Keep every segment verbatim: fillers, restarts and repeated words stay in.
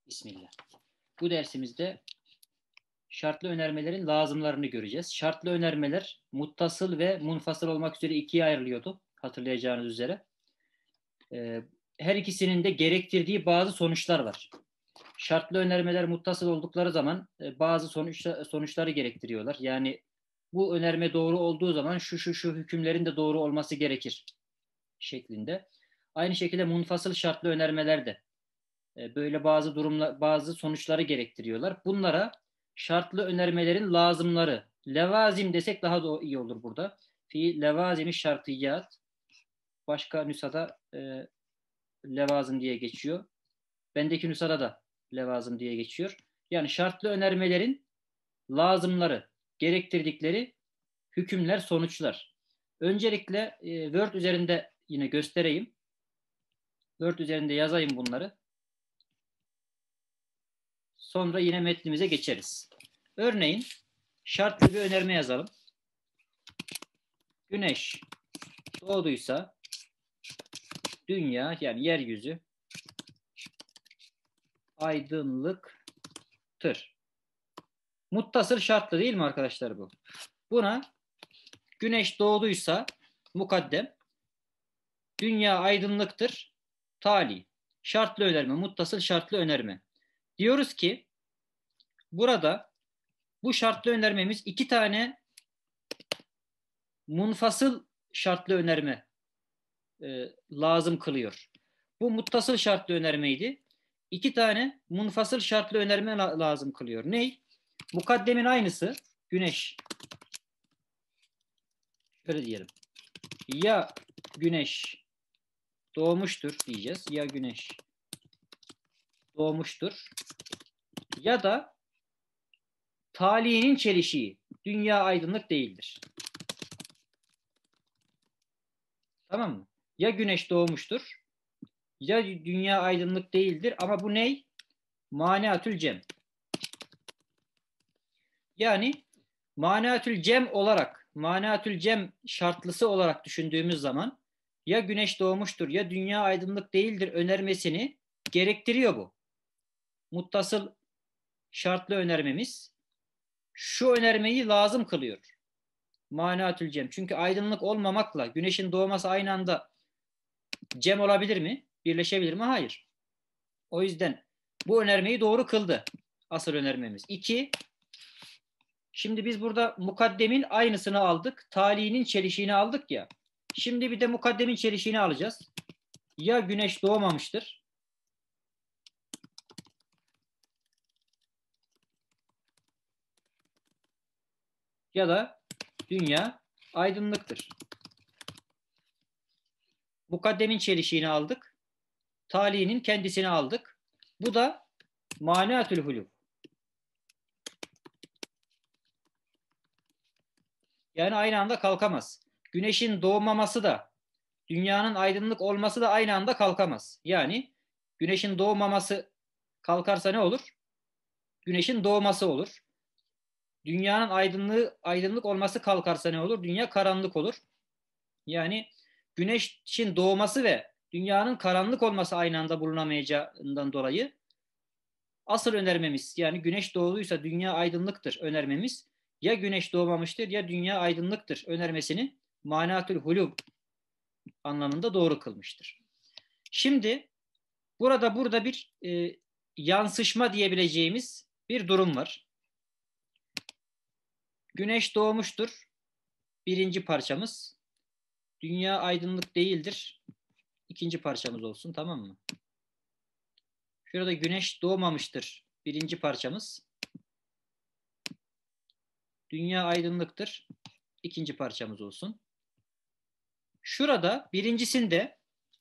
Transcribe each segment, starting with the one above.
Bismillah. Bu dersimizde şartlı önermelerin lazımlarını göreceğiz. Şartlı önermeler muttasıl ve munfasıl olmak üzere ikiye ayrılıyordu. Hatırlayacağınız üzere. Ee, her ikisinin de gerektirdiği bazı sonuçlar var. Şartlı önermeler muttasıl oldukları zaman e, bazı sonuç, sonuçları gerektiriyorlar. Yani bu önerme doğru olduğu zaman şu şu şu hükümlerin de doğru olması gerekir şeklinde. Aynı şekilde munfasıl şartlı önermeler de böyle bazı durumlar, bazı sonuçları gerektiriyorlar. Bunlara şartlı önermelerin lazımları, levazim desek daha da iyi olur burada. Fi levazimi şartiyat, başka nüshada e, levazım diye geçiyor. Bendeki nüshada da levazım diye geçiyor. Yani şartlı önermelerin lazımları, gerektirdikleri hükümler, sonuçlar. Öncelikle e, Word üzerinde yine göstereyim. Word üzerinde yazayım bunları. Sonra yine metnimize geçeriz. Örneğin şartlı bir önerme yazalım. Güneş doğduysa dünya, yani yeryüzü aydınlıktır. Muttasıl şartlı değil mi arkadaşlar bu? Buna güneş doğduysa mukaddem, dünya aydınlıktır tali. Şartlı önerme, muttasıl şartlı önerme. Diyoruz ki burada bu şartlı önermemiz iki tane munfasıl şartlı önerme e, lazım kılıyor. Bu muttasıl şartlı önermeydi. İki tane munfasıl şartlı önerme la- lazım kılıyor. Ney? Mukaddemin aynısı güneş. Şöyle diyelim. Ya güneş doğmuştur diyeceğiz. Ya güneş doğmuştur. Ya da talihinin çelişiği. Dünya aydınlık değildir. Tamam mı? Ya güneş doğmuştur, ya dünya aydınlık değildir, ama bu ney? Maniatül cem. Yani maniatül cem olarak, maniatül cem şartlısı olarak düşündüğümüz zaman ya güneş doğmuştur ya dünya aydınlık değildir önermesini gerektiriyor bu. Muttasıl şartlı önermemiz şu önermeyi lazım kılıyor. Maniatül cem. Çünkü aydınlık olmamakla güneşin doğması aynı anda cem olabilir mi? Birleşebilir mi? Hayır. O yüzden bu önermeyi doğru kıldı. Asıl önermemiz. İki, şimdi biz burada mukaddemin aynısını aldık. Talihinin çelişiğini aldık ya. Şimdi bir de mukaddemin çelişiğini alacağız. Ya güneş doğmamıştır, ya da dünya aydınlıktır. Mukaddemin çelişiğini aldık. Talihinin kendisini aldık. Bu da maniatül hulû. Yani aynı anda kalkamaz. Güneşin doğmaması da dünyanın aydınlık olması da aynı anda kalkamaz. Yani güneşin doğmaması kalkarsa ne olur? Güneşin doğması olur. Dünyanın aydınlığı, aydınlık olması kalkarsa ne olur? Dünya karanlık olur. Yani güneşin doğması ve dünyanın karanlık olması aynı anda bulunamayacağından dolayı asıl önermemiz, yani güneş doğduysa dünya aydınlıktır önermemiz, ya güneş doğmamıştır ya dünya aydınlıktır önermesini manatül hulû anlamında doğru kılmıştır. Şimdi burada burada bir e, yansışma diyebileceğimiz bir durum var. Güneş doğmuştur. Birinci parçamız. Dünya aydınlık değildir. İkinci parçamız olsun, tamam mı? Şurada güneş doğmamıştır. Birinci parçamız. Dünya aydınlıktır. İkinci parçamız olsun. Şurada birincisinde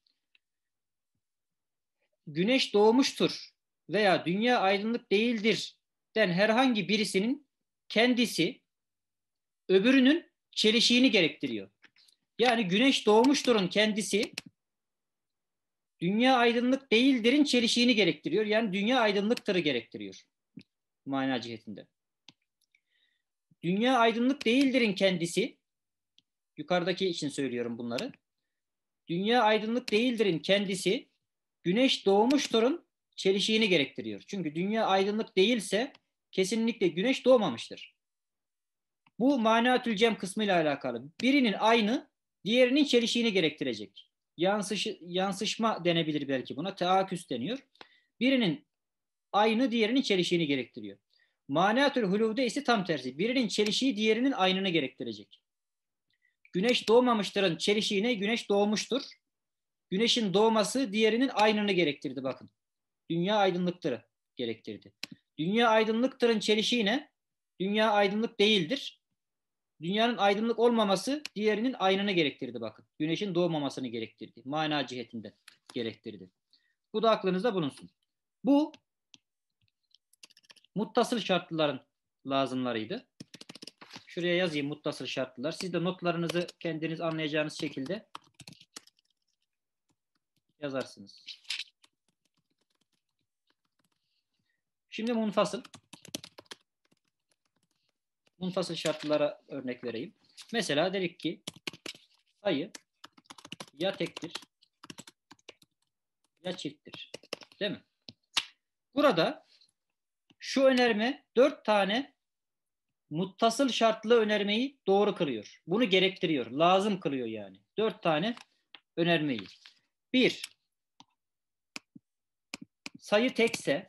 güneş doğmuştur veya dünya aydınlık değildir den herhangi birisinin kendisi öbürünün çelişiğini gerektiriyor. Yani güneş doğmuşturun kendisi dünya aydınlık değildirin çelişiğini gerektiriyor. Yani dünya aydınlıktırı gerektiriyor mana cihetinde. Dünya aydınlık değildirin kendisi, yukarıdaki için söylüyorum bunları. Dünya aydınlık değildirin kendisi güneş doğmuşturun çelişiğini gerektiriyor. Çünkü dünya aydınlık değilse kesinlikle güneş doğmamıştır. Bu manatül cem kısmıyla alakalı. Birinin aynı, diğerinin çelişiğini gerektirecek. Yansışı, yansışma denebilir belki buna. Teaküs deniyor. Birinin aynı, diğerinin çelişiğini gerektiriyor. Manatül huluvde ise tam tersi. Birinin çelişiği diğerinin aynını gerektirecek. Güneş doğmamıştırın çelişiğine güneş doğmuştur. Güneşin doğması diğerinin aynını gerektirdi bakın. Dünya aydınlıktır gerektirdi. Dünya aydınlıktırın çelişiğine dünya aydınlık değildir. Dünyanın aydınlık olmaması diğerinin aynını gerektirdi bakın. Güneşin doğmamasını gerektirdi. Mana cihetinden gerektirdi. Bu da aklınızda bulunsun. Bu muttasıl şartlıların lazımlarıydı. Şuraya yazayım muttasıl şartlılar. Siz de notlarınızı kendiniz anlayacağınız şekilde yazarsınız. Şimdi munfasıl. Munfasıl şartlılara örnek vereyim. Mesela dedik ki sayı ya tektir ya çifttir. Değil mi? Burada şu önerme dört tane muttasıl şartlı önermeyi doğru kılıyor. Bunu gerektiriyor. Lazım kılıyor yani. Dört tane önermeyi. Bir, sayı tekse.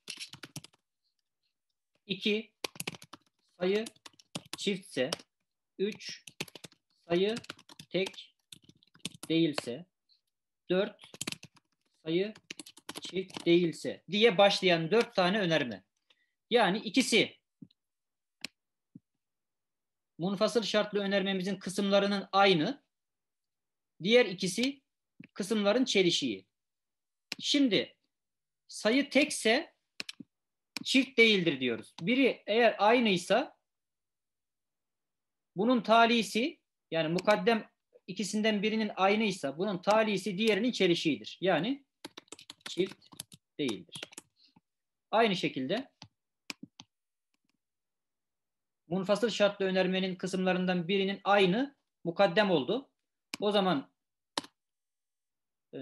İki, sayı çiftse. Üç, sayı tek değilse. Dört, sayı çift değilse diye başlayan dört tane önerme. Yani ikisi munfasıl şartlı önermemizin kısımlarının aynı. Diğer ikisi kısımların çelişiği. Şimdi sayı tekse çift değildir diyoruz. Biri eğer aynıysa bunun talisi yani mukaddem ikisinden birinin aynıysa bunun talisi diğerinin çelişiğidir. Yani çift değildir. Aynı şekilde munfasıl şartlı önermenin kısımlarından birinin aynı mukaddem oldu. O zaman e,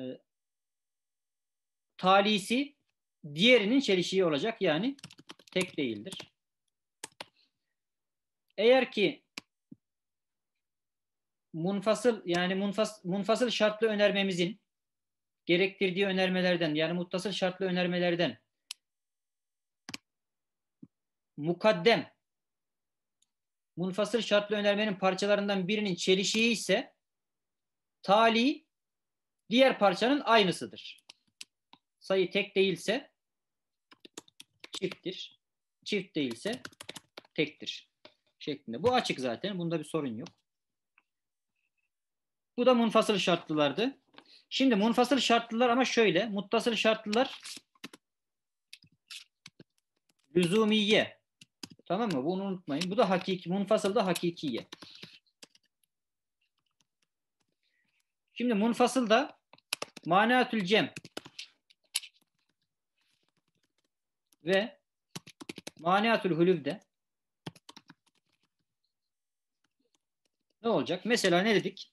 talisi diğerinin çelişiği olacak. Yani tek değildir. Eğer ki munfasıl yani munfas, munfasıl şartlı önermemizin gerektirdiği önermelerden yani muttasıl şartlı önermelerden mukaddem munfasıl şartlı önermenin parçalarından birinin çelişiği ise tali diğer parçanın aynısıdır. Sayı tek değilse çifttir. Çift değilse tektir. Şeklinde. Bu açık zaten. Bunda bir sorun yok. Bu da munfasıl şartlılardı. Şimdi munfasıl şartlılar ama şöyle. Muttasıl şartlılar lüzumiye. Tamam mı? Bunu unutmayın. Bu da hakiki. Munfasıl da hakikiye. Şimdi munfasıl da manatül cem ve manatül huluvde ne olacak? Mesela ne dedik?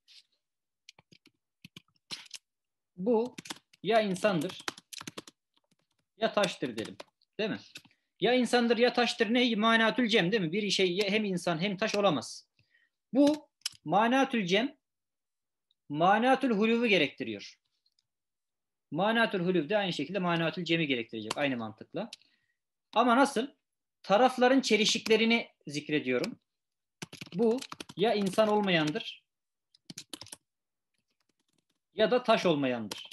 Bu ya insandır ya taştır dedim. Değil mi? Ya insandır ya taştır ne? Manatül cem değil mi? Bir şey hem insan hem taş olamaz. Bu manatül cem manatül huluvu gerektiriyor. Manatül huluv de aynı şekilde manatül cemi gerektirecek. Aynı mantıkla. Ama nasıl? Tarafların çelişiklerini zikrediyorum. Bu ya insan olmayandır ya da taş olmayandır.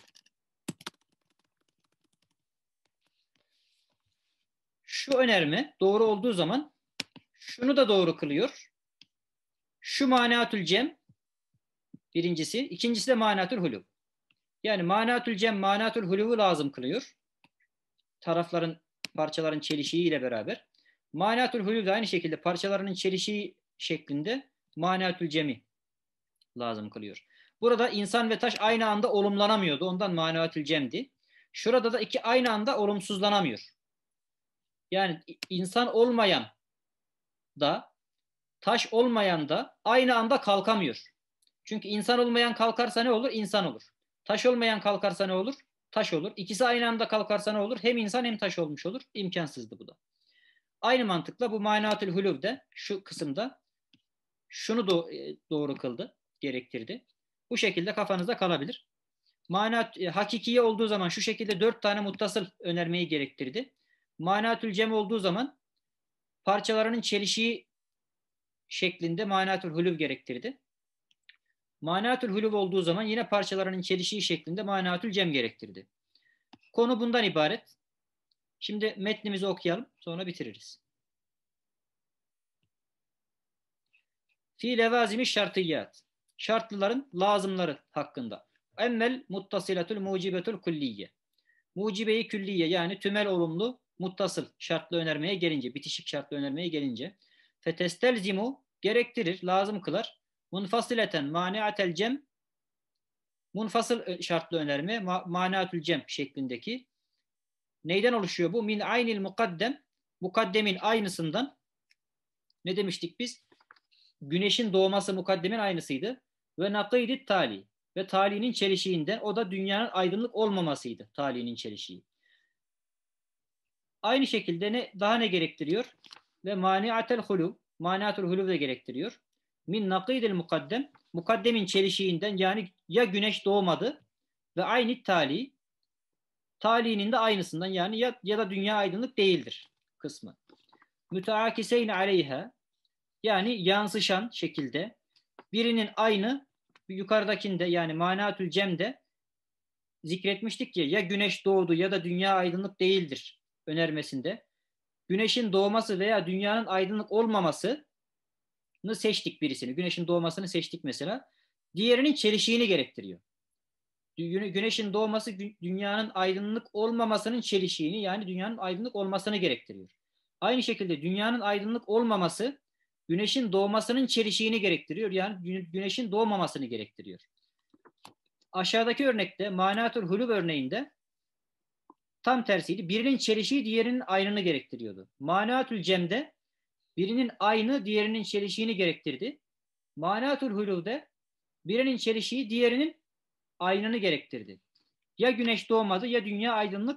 Şu önerme doğru olduğu zaman şunu da doğru kılıyor. Şu manatül cem birincisi, ikincisi de manatül huluv. Yani manatül cem manatül huluvu lazım kılıyor. Tarafların, parçaların çelişiği ile beraber. Manatül huluv da aynı şekilde parçalarının çelişiği şeklinde manatül cemi lazım kılıyor. Burada insan ve taş aynı anda olumlanamıyordu. Ondan manatül cemdi. Şurada da iki aynı anda olumsuzlanamıyor. Yani insan olmayan da taş olmayan da aynı anda kalkamıyor. Çünkü insan olmayan kalkarsa ne olur? İnsan olur. Taş olmayan kalkarsa ne olur? taş olur. İkisi aynı anda kalkarsa ne olur? Hem insan hem taş olmuş olur. İmkansızdı bu da. Aynı mantıkla bu manatül huluv'de şu kısımda şunu do- doğru kıldı, gerektirdi. Bu şekilde kafanızda kalabilir. Manat e, hakikiye olduğu zaman şu şekilde dört tane muttasıl önermeyi gerektirdi. Manatül cem olduğu zaman parçalarının çelişiği şeklinde manatül huluv gerektirdi. Manatül huluv olduğu zaman yine parçalarının çelişiği şeklinde manatül cem gerektirdi. Konu bundan ibaret. Şimdi metnimizi okuyalım, sonra bitiririz. Fi levazimi şartiyat. Şartlıların lazımları hakkında. Emmel muttasilatul mucibetul kulliye. Mucibe-i külliye yani tümel olumlu muttasıl şartlı önermeye gelince, bitişik şartlı önermeye gelince fetestelzimu gerektirir, lazım kılar. Munfasileten maniatel cem munfasıl şartlı önerme ma manaatül cem şeklindeki neyden oluşuyor bu? Min aynil mukaddem mukaddemin aynısından ne demiştik biz? Güneşin doğması mukaddemin aynısıydı. Ve nakîdit tali ve talinin çelişiğinde o da dünyanın aydınlık olmamasıydı. Talinin çelişiği. Aynı şekilde ne daha ne gerektiriyor? Ve maniatel huluv, maniatul huluv da gerektiriyor. Min nakîdil mukaddem, mukaddemin çelişiğinden yani ya güneş doğmadı ve aynı tali, talinin de aynısından yani ya, ya da dünya aydınlık değildir kısmı. Müteakiseyn aleyha yani yansışan şekilde birinin aynı yukarıdakinde yani manatül cem'de zikretmiştik ki ya güneş doğdu ya da dünya aydınlık değildir önermesinde. Güneşin doğması veya dünyanın aydınlık olmamasını seçtik birisini. Güneşin doğmasını seçtik mesela. Diğerinin çelişiğini gerektiriyor. Güneşin doğması dünyanın aydınlık olmamasının çelişiğini yani dünyanın aydınlık olmasını gerektiriyor. Aynı şekilde dünyanın aydınlık olmaması güneşin doğmasının çelişiğini gerektiriyor. Yani güneşin doğmamasını gerektiriyor. Aşağıdaki örnekte manatul hulub örneğinde tam tersiydi. Birinin çelişiği diğerinin aynını gerektiriyordu. Manatül cem'de birinin aynı diğerinin çelişiğini gerektirdi. Manatül hulub'de birinin çelişiği diğerinin aynını gerektirdi. Ya güneş doğmadı ya dünya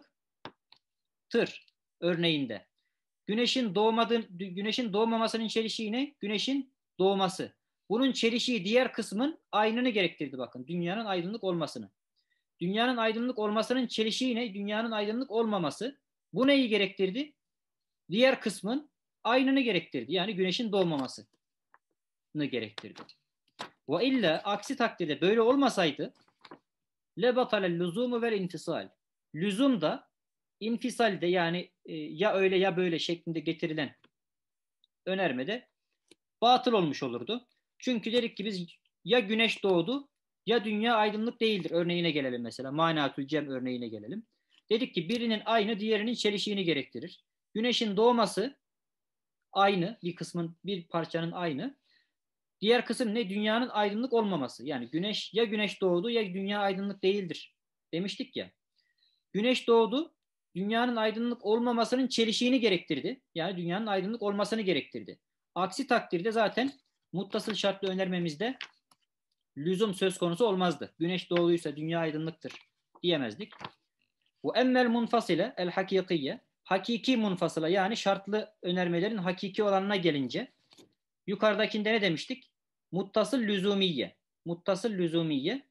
aydınlıktır örneğinde. Güneşin doğmadığı, güneşin doğmamasının çelişiği ne? Güneşin doğması. Bunun çelişiği diğer kısmın aynını gerektirdi bakın. Dünyanın aydınlık olmasını. Dünyanın aydınlık olmasının çelişiği ne? Dünyanın aydınlık olmaması. Bu neyi gerektirdi? Diğer kısmın aynını gerektirdi. Yani güneşin doğmamasını gerektirdi. Ve illa aksi takdirde böyle olmasaydı lebatalel lüzumu vel infisal. Lüzum da infisalde yani e, ya öyle ya böyle şeklinde getirilen önermede batıl olmuş olurdu. Çünkü dedik ki biz ya güneş doğdu ya dünya aydınlık değildir örneğine gelelim mesela. Manatül cem örneğine gelelim. Dedik ki birinin aynı diğerinin çelişiğini gerektirir. Güneşin doğması aynı bir kısmın bir parçanın aynı. Diğer kısım ne? Dünyanın aydınlık olmaması. Yani güneş ya güneş doğdu ya dünya aydınlık değildir demiştik ya. Güneş doğdu, dünyanın aydınlık olmamasının çelişiğini gerektirdi. Yani dünyanın aydınlık olmasını gerektirdi. Aksi takdirde zaten muttasıl şartlı önermemizde lüzum söz konusu olmazdı. Güneş doğduysa dünya aydınlıktır diyemezdik. Bu emmel munfasile el hakikiye hakiki munfasıla yani şartlı önermelerin hakiki olanına gelince yukarıdakinde ne demiştik? Muttasıl lüzumiye. Muttasıl lüzumiye.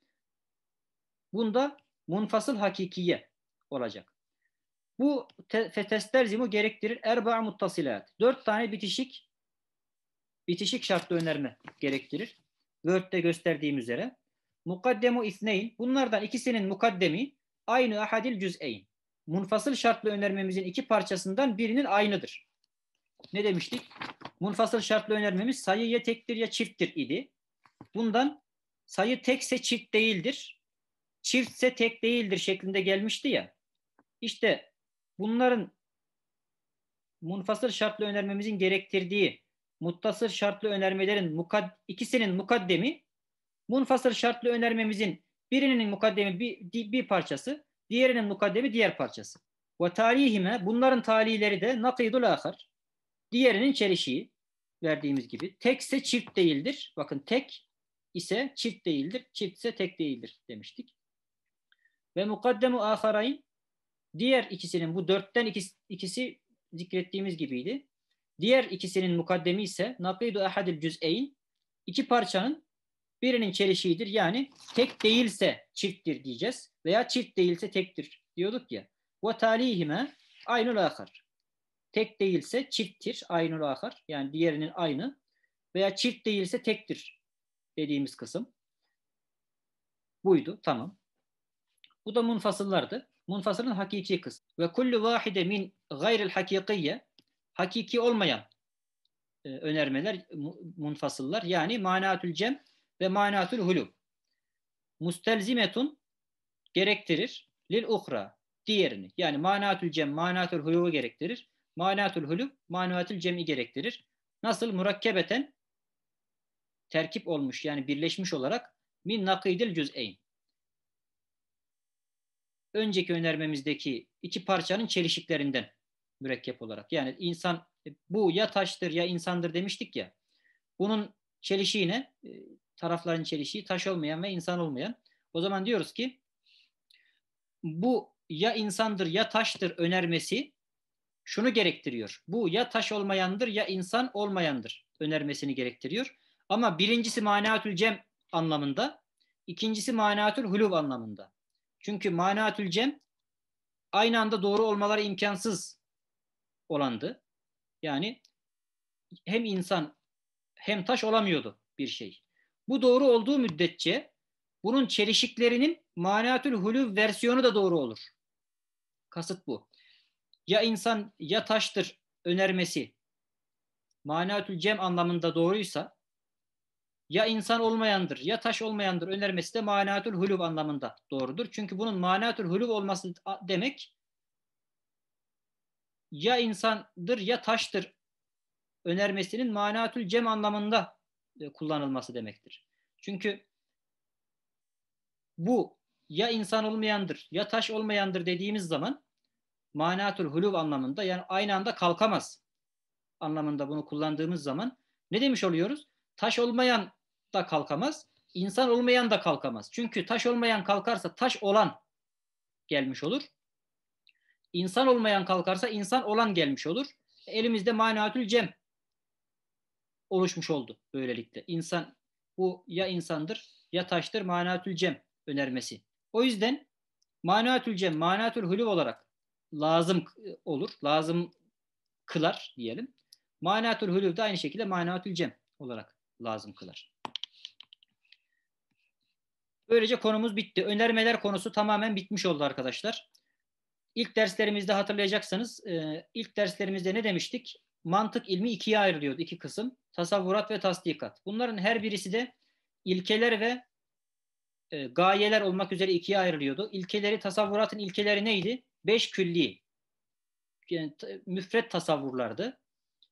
Bunda munfasıl hakikiye olacak. Bu fetestelzimu gerektirir erba'a muttasilat. Dört tane bitişik bitişik şartlı önerme gerektirir. Word'de gösterdiğim üzere. Mukaddemu isneyn. Bunlardan ikisinin mukaddemi aynı ahadil cüz'eyn. Munfasıl şartlı önermemizin iki parçasından birinin aynıdır. Ne demiştik? Munfasıl şartlı önermemiz sayı ya tektir ya çifttir idi. Bundan sayı tekse çift değildir, çiftse tek değildir şeklinde gelmişti ya. İşte bunların munfasıl şartlı önermemizin gerektirdiği muttasıl şartlı önermelerin mukad ikisinin mukaddemi munfasıl şartlı önermemizin birinin mukaddemi bir, bir parçası, diğerinin mukaddemi diğer parçası. Ve talihime bunların talileri de nakidul ahar. Diğerinin çelişiği verdiğimiz gibi. Tekse çift değildir. Bakın tek ise çift değildir. Çift ise tek değildir demiştik. Ve mukaddemu aharayn, diğer ikisinin, bu dörtten ikisi, ikisi zikrettiğimiz gibiydi. Diğer ikisinin mukaddemi ise nakidu ahadil cüz'eyn, iki parçanın birinin çelişiğidir. Yani tek değilse çifttir diyeceğiz. Veya çift değilse tektir diyorduk ya. Ve talihime aynul ahar. Tek değilse çifttir, aynul ahar. Yani diğerinin aynı. Veya çift değilse tektir dediğimiz kısım buydu. Tamam. Bu da munfasıllardı. Munfasılın hakiki kısmı. Ve kullu vahide min gayril hakikiyye, hakiki olmayan e, önermeler, munfasıllar, yani manatül cem ve manatül hulub. Mustelzimetun, gerektirir. Lil uhra, diğerini. Yani manatül cem, manatül hulubu gerektirir. Manatül hulub, manatül cem'i gerektirir. Nasıl? Murakkebeten, terkip olmuş, yani birleşmiş olarak, min nakidil cüz'eyn. Önceki önermemizdeki iki parçanın çelişiklerinden mürekkep olarak. Yani insan, bu ya taştır ya insandır demiştik ya. Bunun çelişiği ne? Tarafların çelişiği taş olmayan ve insan olmayan. O zaman diyoruz ki bu ya insandır ya taştır önermesi şunu gerektiriyor. Bu ya taş olmayandır ya insan olmayandır önermesini gerektiriyor. Ama birincisi manatül cem anlamında, ikincisi manatül hulub anlamında. Çünkü manatül cem aynı anda doğru olmaları imkansız olandı. Yani hem insan hem taş olamıyordu bir şey. Bu doğru olduğu müddetçe bunun çelişiklerinin manatül hulub versiyonu da doğru olur. Kasıt bu. Ya insan ya taştır önermesi manatül cem anlamında doğruysa, ya insan olmayandır ya taş olmayandır önermesi de manatül hulub anlamında doğrudur. Çünkü bunun manatül hulub olması demek ya insandır ya taştır önermesinin manatül cem anlamında kullanılması demektir. Çünkü bu ya insan olmayandır ya taş olmayandır dediğimiz zaman manatül hulub anlamında, yani aynı anda kalkamaz anlamında bunu kullandığımız zaman ne demiş oluyoruz? Taş olmayan da kalkamaz, insan olmayan da kalkamaz. Çünkü taş olmayan kalkarsa taş olan gelmiş olur. İnsan olmayan kalkarsa insan olan gelmiş olur. Elimizde manatül cem oluşmuş oldu böylelikle. İnsan, bu ya insandır ya taştır manatül cem önermesi. O yüzden manatül cem, manatül hulub olarak lazım olur. Lazım kılar diyelim. Manatül hulub da aynı şekilde manatül cem olarak lazım kılar. Böylece konumuz bitti. Önermeler konusu tamamen bitmiş oldu arkadaşlar. İlk derslerimizde hatırlayacaksanız, ilk derslerimizde ne demiştik? Mantık ilmi ikiye ayrılıyordu, iki kısım. Tasavvurat ve tasdikat. Bunların her birisi de ilkeler ve e, gayeler olmak üzere ikiye ayrılıyordu. İlkeleri, tasavvuratın ilkeleri neydi? Beş külli, yani, müfret tasavvurlardı.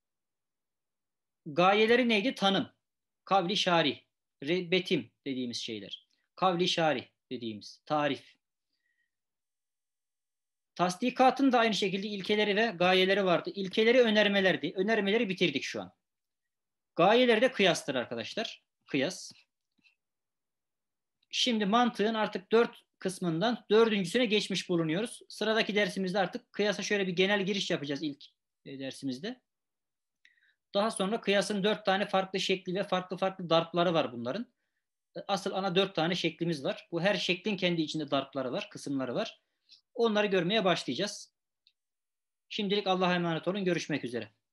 Gayeleri neydi? Tanım, kavli şarih, betim dediğimiz şeyler. Kavli şarih dediğimiz tarif. Tasdikatın da aynı şekilde ilkeleri ve gayeleri vardı. İlkeleri önermelerdi. Önermeleri bitirdik şu an. Gayeleri de kıyastır arkadaşlar. Kıyas. Şimdi mantığın artık dört kısmından dördüncüsüne geçmiş bulunuyoruz. Sıradaki dersimizde artık kıyasa şöyle bir genel giriş yapacağız ilk dersimizde. Daha sonra kıyasın dört tane farklı şekli ve farklı farklı darpları var bunların. Asıl ana dört tane şeklimiz var. Bu her şeklin kendi içinde darpları var, kısımları var. Onları görmeye başlayacağız. Şimdilik Allah'a emanet olun. Görüşmek üzere.